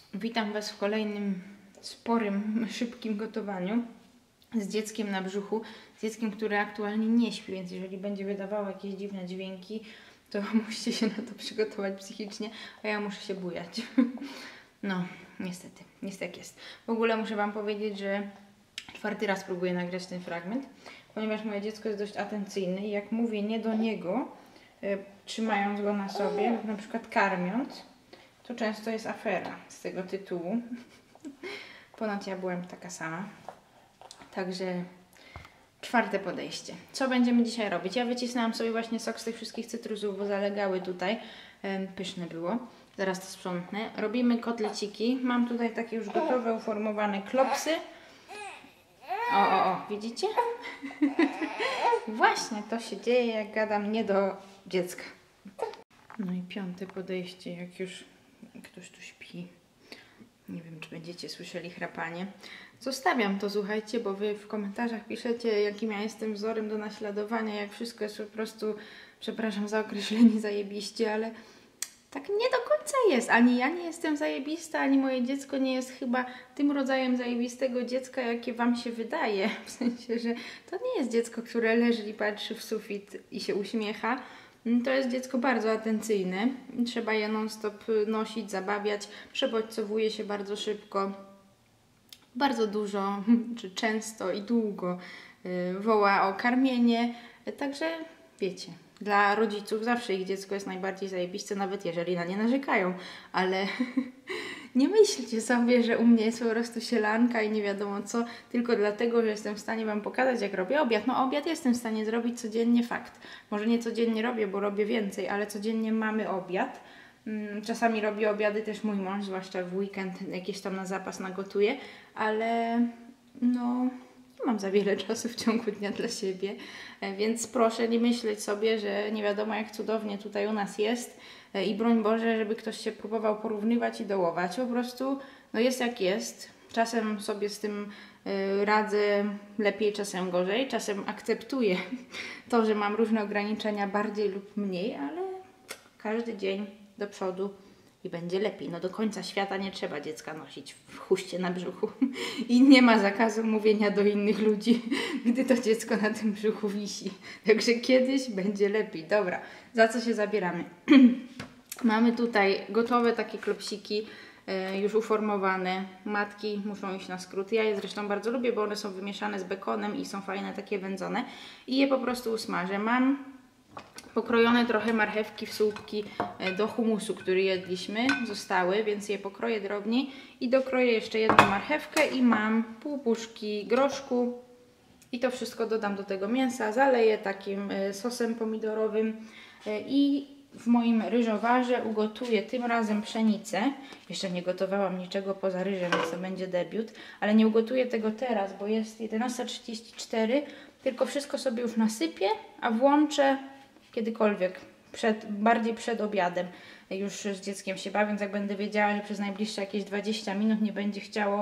Witam Was w kolejnym sporym, szybkim gotowaniu z dzieckiem na brzuchu, z dzieckiem, które aktualnie nie śpi, więc jeżeli będzie wydawało jakieś dziwne dźwięki, to musicie się na to przygotować psychicznie, a ja muszę się bujać. No, niestety, jest jak jest. W ogóle muszę Wam powiedzieć, że 4. raz próbuję nagrać ten fragment, ponieważ moje dziecko jest dość atencyjne i jak mówię nie do niego, trzymając go na sobie, lub na przykład karmiąc, to często jest afera z tego tytułu. Ponad ja byłem taka sama. Także 4. podejście. Co będziemy dzisiaj robić? Ja wycisnęłam sobie właśnie sok z tych wszystkich cytrusów, bo zalegały tutaj. Pyszne było. Zaraz to sprzątnę. Robimy kotleciki. Mam tutaj takie już gotowe, uformowane klopsy. O, widzicie? Właśnie to się dzieje, jak gadam nie do dziecka. No i 5. podejście, jak już ktoś tu śpi. Nie wiem, czy będziecie słyszeli chrapanie. Zostawiam to, słuchajcie, bo Wy w komentarzach piszecie, jakim ja jestem wzorem do naśladowania, jak wszystko jest po prostu, przepraszam za określenie, zajebiście, ale tak nie do końca jest. Ani ja nie jestem zajebista, ani moje dziecko nie jest chyba tym rodzajem zajebistego dziecka, jakie Wam się wydaje. W sensie, że to nie jest dziecko, które leży i patrzy w sufit i się uśmiecha. To jest dziecko bardzo atencyjne. Trzeba je non-stop nosić, zabawiać. Przebodźcowuje się bardzo szybko. Bardzo dużo, czy często i długo woła o karmienie. Także wiecie, dla rodziców zawsze ich dziecko jest najbardziej zajebiste, nawet jeżeli na nie narzekają. Ale nie myślcie sobie, że u mnie jest po prostu sielanka i nie wiadomo co, tylko dlatego, że jestem w stanie Wam pokazać, jak robię obiad. No obiad jestem w stanie zrobić codziennie, fakt. Może nie codziennie robię, bo robię więcej, ale codziennie mamy obiad. Czasami robi obiady też mój mąż, zwłaszcza w weekend jakieś tam na zapas nagotuje, ale no nie mam za wiele czasu w ciągu dnia dla siebie, więc proszę nie myśleć sobie, że nie wiadomo jak cudownie tutaj u nas jest i broń Boże, żeby ktoś się próbował porównywać i dołować. Po prostu no jest jak jest. Czasem sobie z tym radzę lepiej, czasem gorzej, czasem akceptuję to, że mam różne ograniczenia bardziej lub mniej, ale każdy dzień do przodu i będzie lepiej. No do końca świata nie trzeba dziecka nosić w chuście na brzuchu. I nie ma zakazu mówienia do innych ludzi, gdy to dziecko na tym brzuchu wisi. Także kiedyś będzie lepiej. Dobra, za co się zabieramy? Mamy tutaj gotowe takie klopsiki, już uformowane. Matki muszą iść na skrót. Ja je zresztą bardzo lubię, bo one są wymieszane z bekonem i są fajne, takie wędzone. I je po prostu usmażę. Mam pokrojone trochę marchewki w słupki do humusu, który jedliśmy, zostały, więc je pokroję drobniej i dokroję jeszcze jedną marchewkę i mam pół puszki groszku i to wszystko dodam do tego mięsa, zaleję takim sosem pomidorowym i w moim ryżowarze ugotuję tym razem pszenicę. Jeszcze nie gotowałam niczego poza ryżem, więc to będzie debiut, ale nie ugotuję tego teraz, bo jest 11:34, tylko wszystko sobie już nasypię, a włączę kiedykolwiek, bardziej przed obiadem. Już z dzieckiem się bawiąc, jak będę wiedziała, że przez najbliższe jakieś 20 minut nie będzie chciało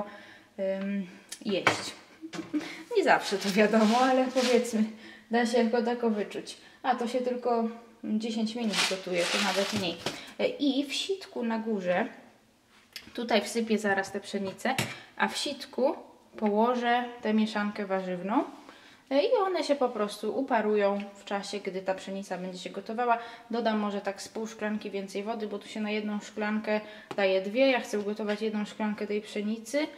jeść. Nie zawsze to wiadomo, ale powiedzmy, da się jako tako wyczuć. A to się tylko 10 minut gotuje, to nawet mniej. I w sitku na górze, tutaj wsypię zaraz tę pszenicę, a w sitku położę tę mieszankę warzywną. I one się po prostu uparują w czasie, gdy ta pszenica będzie się gotowała. Dodam może tak z pół szklanki więcej wody, bo tu się na jedną szklankę daje 2. Ja chcę ugotować 1 szklankę tej pszenicy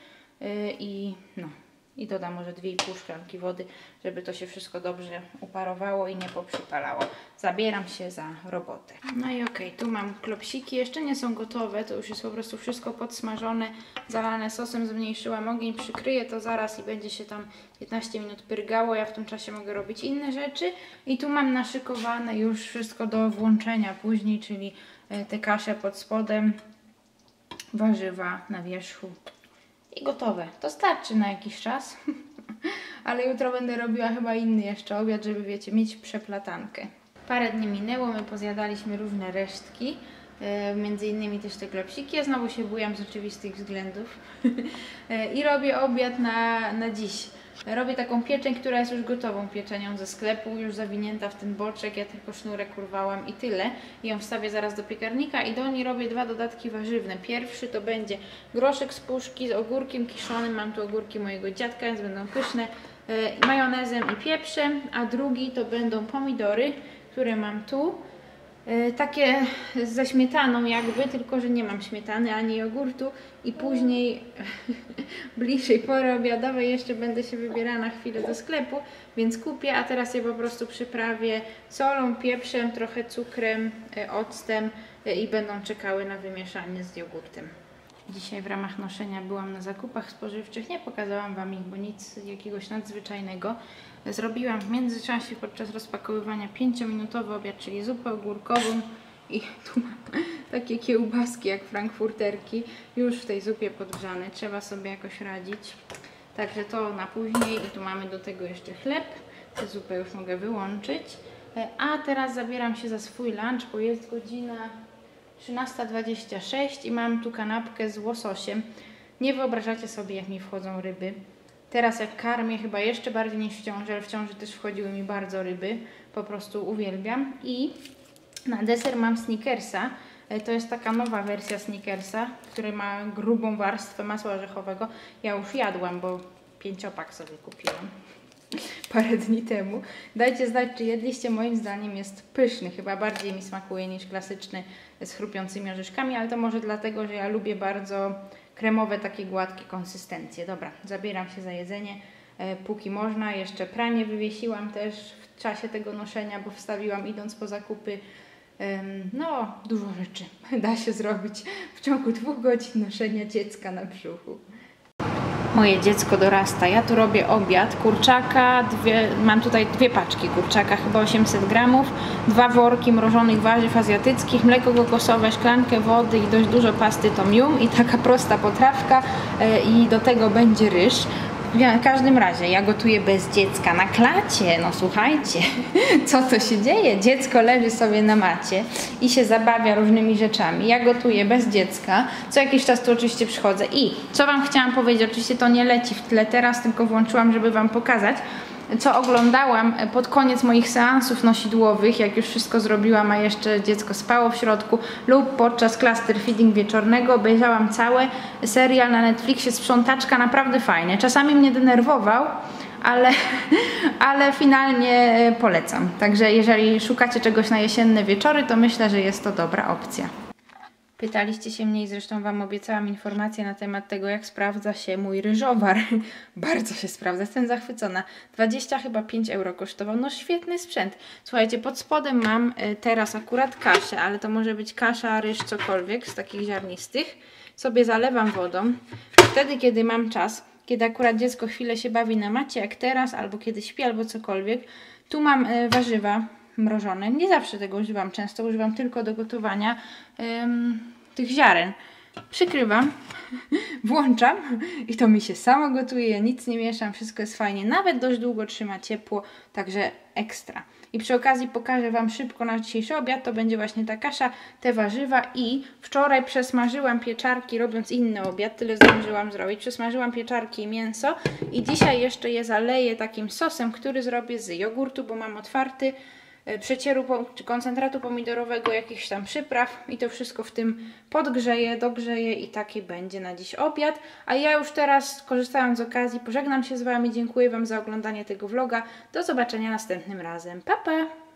i dodam może 2,5 szklanki wody, żeby to się wszystko dobrze uparowało i nie poprzypalało. Zabieram się za robotę. No i okej, tu mam klopsiki, jeszcze nie są gotowe, to już jest po prostu wszystko podsmażone, zalane sosem, zmniejszyłam ogień, przykryję to zaraz i będzie się tam 15 minut pyrgało, ja w tym czasie mogę robić inne rzeczy. I tu mam naszykowane już wszystko do włączenia później, czyli tę kaszę pod spodem, warzywa na wierzchu. I gotowe. To starczy na jakiś czas. Ale jutro będę robiła chyba inny jeszcze obiad, żeby wiecie, mieć przeplatankę. Parę dni minęło, my pozjadaliśmy różne resztki. Między innymi też te klopsiki. Ja znowu się bujam z oczywistych względów. I robię obiad na dziś. Robię taką pieczeń, która jest już gotową pieczenią ze sklepu, już zawinięta w ten boczek, ja tylko sznurek urwałam i tyle. I ją wstawię zaraz do piekarnika i do niej robię 2 dodatki warzywne. Pierwszy to będzie groszek z puszki z ogórkiem kiszonym, mam tu ogórki mojego dziadka, więc będą pyszne, majonezem i pieprzem, a drugi to będą pomidory, które mam tu. Takie ze śmietaną jakby, tylko że nie mam śmietany ani jogurtu i później bliższej pory obiadowej jeszcze będę się wybierała na chwilę do sklepu, więc kupię, a teraz je po prostu przyprawię solą, pieprzem, trochę cukrem, octem i będą czekały na wymieszanie z jogurtem. Dzisiaj w ramach noszenia byłam na zakupach spożywczych, nie pokazałam Wam ich, bo nic jakiegoś nadzwyczajnego. Zrobiłam w międzyczasie podczas rozpakowywania 5-minutowy obiad, czyli zupę ogórkową i tu mam takie kiełbaski jak frankfurterki, już w tej zupie podgrzane, trzeba sobie jakoś radzić. Także to na później i tu mamy do tego jeszcze chleb, tę zupę już mogę wyłączyć. A teraz zabieram się za swój lunch, bo jest godzina 13:26 i mam tu kanapkę z łososiem. Nie wyobrażacie sobie, jak mi wchodzą ryby. Teraz jak karmię, chyba jeszcze bardziej niż w ciąży, ale w ciąży też wchodziły mi bardzo ryby. Po prostu uwielbiam. I na deser mam Snickersa. To jest taka nowa wersja Snickersa, który ma grubą warstwę masła orzechowego. Ja już jadłam, bo 5-pak sobie kupiłam parę dni temu. Dajcie znać, czy jedliście. Moim zdaniem jest pyszny. Chyba bardziej mi smakuje niż klasyczny z chrupiącymi orzeszkami, ale to może dlatego, że ja lubię bardzo kremowe, takie gładkie konsystencje. Dobra, zabieram się za jedzenie, póki można. Jeszcze pranie wywiesiłam też w czasie tego noszenia, bo wstawiłam idąc po zakupy. No, dużo rzeczy da się zrobić w ciągu 2 godzin noszenia dziecka na brzuchu. Moje dziecko dorasta. Ja tu robię obiad, kurczaka, mam tutaj 2 paczki kurczaka, chyba 800 gramów, 2 worki mrożonych warzyw azjatyckich, mleko kokosowe, szklankę wody i dość dużo pasty tom yum i taka prosta potrawka i do tego będzie ryż. W każdym razie ja gotuję bez dziecka na klacie, no słuchajcie, co to się dzieje? Dziecko leży sobie na macie i się zabawia różnymi rzeczami. Ja gotuję bez dziecka, co jakiś czas tu oczywiście przychodzę i co Wam chciałam powiedzieć, oczywiście to nie leci w tle teraz, tylko włączyłam, żeby Wam pokazać, co oglądałam pod koniec moich seansów nosidłowych, jak już wszystko zrobiłam, a jeszcze dziecko spało w środku, lub podczas cluster feeding wieczornego. Obejrzałam cały serial na Netflixie Sprzątaczka, naprawdę fajnie. Czasami mnie denerwował, ale finalnie polecam. Także jeżeli szukacie czegoś na jesienne wieczory, to myślę, że jest to dobra opcja. Pytaliście się mnie i zresztą Wam obiecałam informację na temat tego, jak sprawdza się mój ryżowar. Bardzo się sprawdza, jestem zachwycona. 25 euro kosztował, no świetny sprzęt. Słuchajcie, pod spodem mam teraz akurat kaszę, ale to może być kasza, ryż, cokolwiek z takich ziarnistych. Sobie zalewam wodą. Wtedy, kiedy mam czas, kiedy akurat dziecko chwilę się bawi na macie, jak teraz, albo kiedy śpi, albo cokolwiek. Tu mam warzywa mrożone. Nie zawsze tego używam, często używam tylko do gotowania tych ziaren. Przykrywam, włączam i to mi się samo gotuje, ja nic nie mieszam, wszystko jest fajnie, nawet dość długo trzyma ciepło, także ekstra. I przy okazji pokażę Wam szybko nasz dzisiejszy obiad, to będzie właśnie ta kasza, te warzywa i wczoraj przesmażyłam pieczarki, robiąc inny obiad, tyle zdążyłam zrobić, przesmażyłam pieczarki i mięso i dzisiaj jeszcze je zaleję takim sosem, który zrobię z jogurtu, bo mam otwarty, przecieru czy koncentratu pomidorowego, jakichś tam przypraw i to wszystko w tym podgrzeję, dogrzeję i taki będzie na dziś obiad. A ja już teraz, korzystając z okazji, pożegnam się z Wami, dziękuję Wam za oglądanie tego vloga. Do zobaczenia następnym razem. Pa, pa!